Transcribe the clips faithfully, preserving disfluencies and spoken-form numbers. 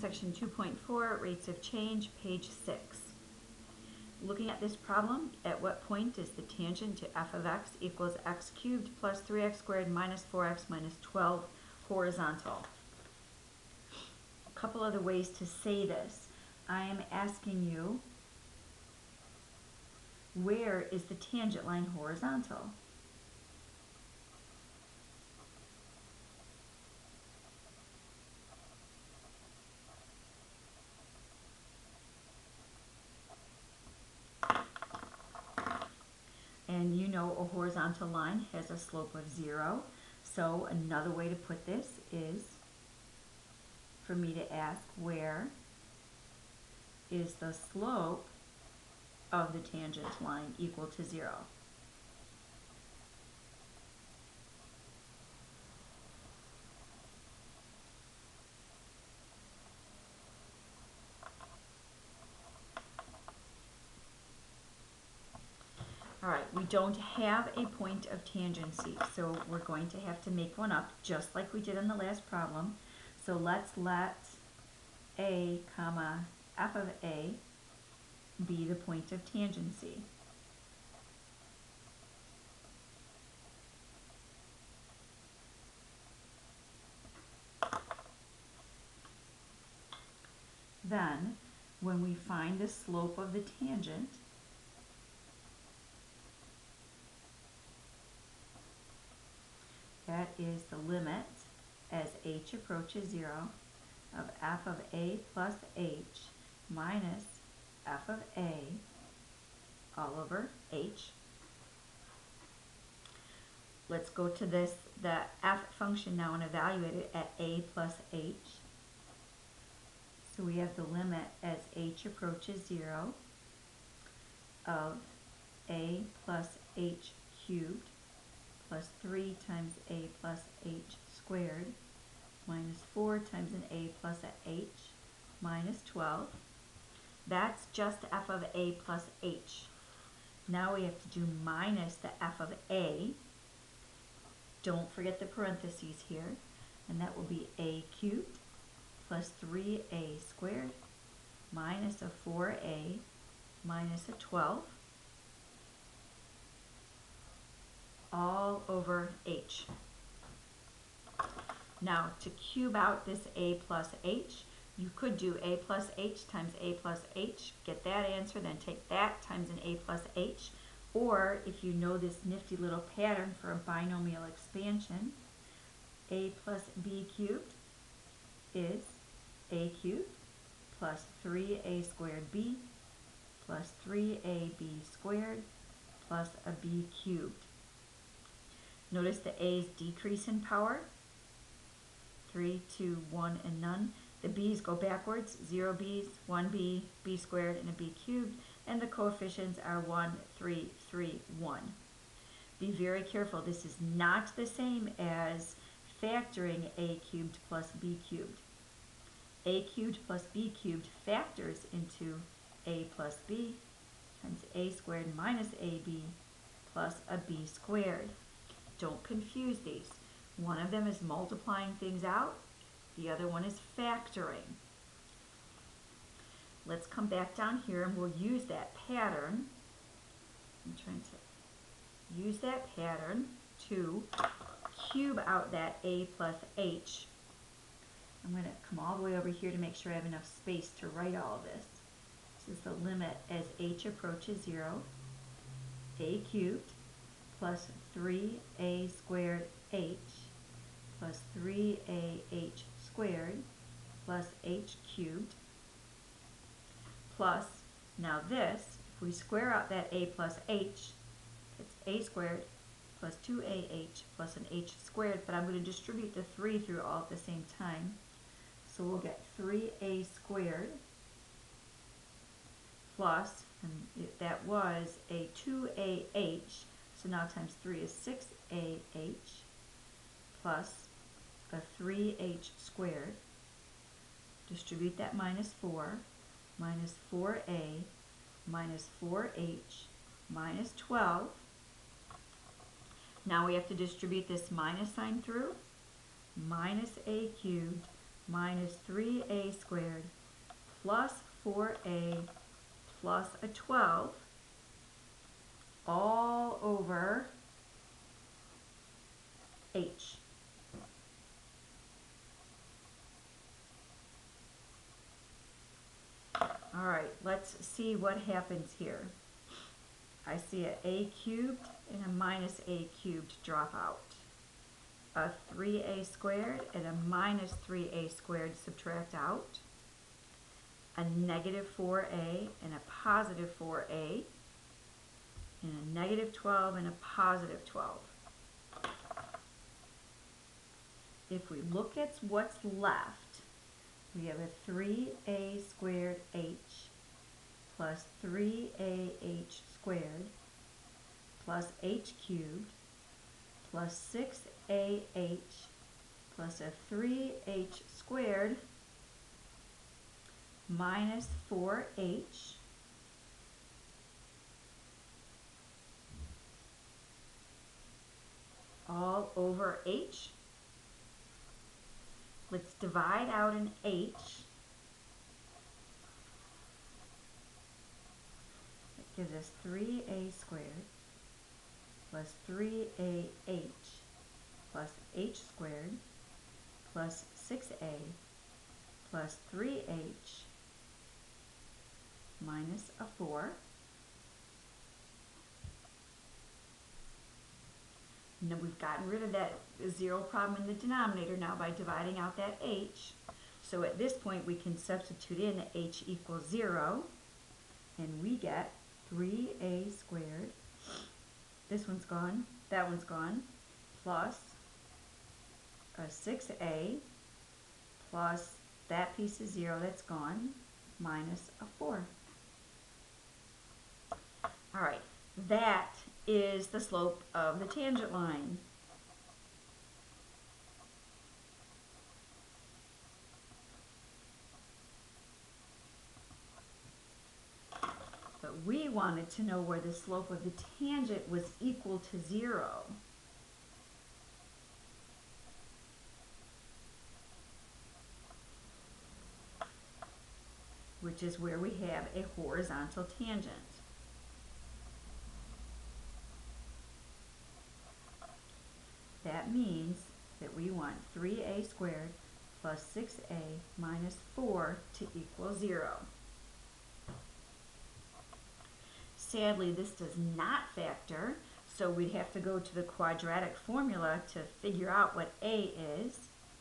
section two point four, rates of change, page six. Looking at this problem, at what point is the tangent to f of x equals x cubed plus three x squared minus four x minus twelve horizontal? A couple other ways to say this. I am asking you, where is the tangent line horizontal? And you know a horizontal line has a slope of zero. So another way to put this is for me to ask, where is the slope of the tangent line equal to zero? All right, we don't have a point of tangency, so we're going to have to make one up just like we did in the last problem. So let's let a comma f of a be the point of tangency. Then, when we find the slope of the tangent, that is the limit as h approaches zero of f of a plus h minus f of a all over h. Let's go to this, the f function now, and evaluate it at a plus h. So we have the limit as h approaches zero of a plus h cubed plus three times a plus h squared minus four times an a plus a h minus twelve. That's just f of a plus h. Now we have to do minus the f of a. Don't forget the parentheses here. And that will be a cubed plus three a squared minus a four a minus a twelve all over h. Now to cube out this a plus h, you could do a plus h times a plus h, get that answer, then take that times an a plus h. Or if you know this nifty little pattern for a binomial expansion, a plus b cubed is a cubed plus three a squared b plus three a b squared plus a b cubed. Notice the a's decrease in power. three, two, one, and none. The b's go backwards. zero b's, one b, b squared, and a b cubed. And the coefficients are one, three, three, one. Be very careful. This is not the same as factoring a cubed plus b cubed. A cubed plus b cubed factors into a plus b times a squared minus ab plus a b squared. Don't confuse these. One of them is multiplying things out. The other one is factoring. Let's come back down here and we'll use that pattern. I'm trying to use that pattern to cube out that a plus h. I'm going to come all the way over here to make sure I have enough space to write all of this. This is the limit as h approaches zero. A cubed plus three a squared h plus three a h squared plus h cubed plus, now this, if we square out that a plus h, it's a squared plus two a h plus an h squared, but I'm going to distribute the three through all at the same time. So we'll get three a squared plus, and it, that was a two a h, so now times three is six a h plus a three h squared. Distribute that minus four, minus four a minus four h minus twelve. Now we have to distribute this minus sign through. Minus a cubed minus three a squared plus four a plus a twelve all over h. All right, let's see what happens here. I see a a cubed and a minus a cubed drop out. A three a squared and a minus three a squared subtract out. A negative four a and a positive four a. And a negative twelve and a positive twelve. If we look at what's left, we have a three a squared h plus three a h squared plus h cubed plus six a h plus a three h squared minus four h all over h. Let's divide out an h. That gives us three a squared plus three a h plus h squared plus six a plus three h minus a four. Now we've gotten rid of that zero problem in the denominator now by dividing out that h. So at this point we can substitute in h equals zero, and we get three a squared, this one's gone, that one's gone, plus a six a plus that piece is zero, that's gone, minus a four. All right, that is the slope of the tangent line. But we wanted to know where the slope of the tangent was equal to zero. Which is where we have a horizontal tangent. That means that we want three a squared plus six a minus four to equal zero. Sadly, this does not factor, so we'd have to go to the quadratic formula to figure out what a is.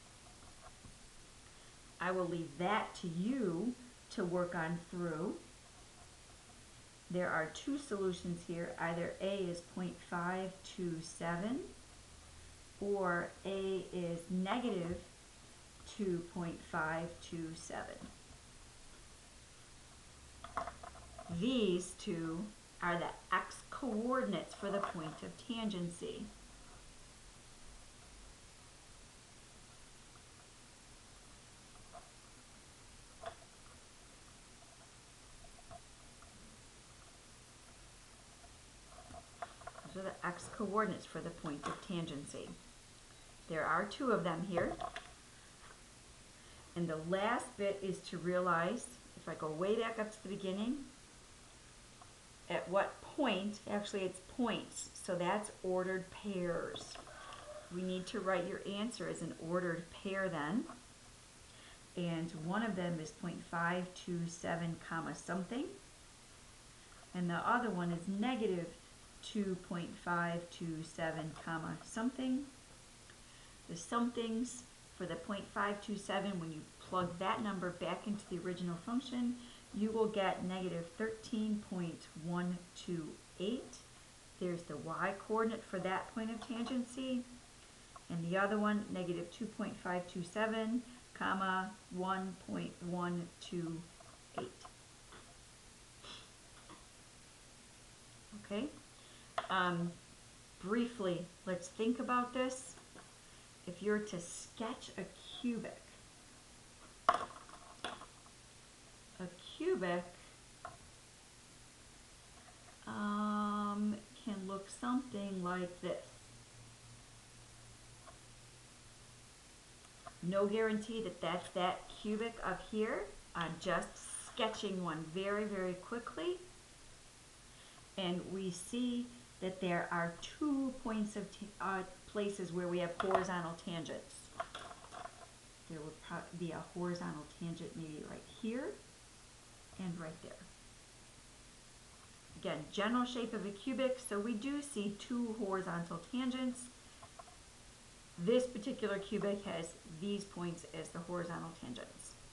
I will leave that to you to work on through. There are two solutions here. Either a is zero point five two seven or a is negative two point five two seven. These two are the x coordinates for the point of tangency. Those are the x coordinates for the point of tangency. There are two of them here. And the last bit is to realize, if I go way back up to the beginning, at what point, actually it's points, so that's ordered pairs. We need to write your answer as an ordered pair then. And one of them is zero point five two seven comma something. And the other one is negative two point five two seven comma something. The somethings for the zero point five two seven, when you plug that number back into the original function, you will get negative thirteen point one two eight. There's the y coordinate for that point of tangency. And the other one, negative two point five two seven, comma, one point one two eight. Okay? Um, briefly, let's think about this. If you're to sketch a cubic, a cubic um, can look something like this. No guarantee that that's that cubic up here. I'm just sketching one very, very quickly. And we see that there are two points of uh, places where we have horizontal tangents. There would probably be a horizontal tangent maybe right here and right there. Again, general shape of a cubic, so we do see two horizontal tangents. This particular cubic has these points as the horizontal tangents.